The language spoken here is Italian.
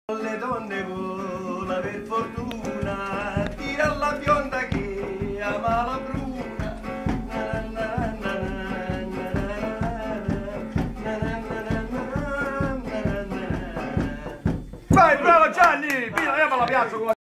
Le donne con aver fortuna, tira la bionda che ama la bruna. Vai, bravo Gianni! Via, io me la piazzo con la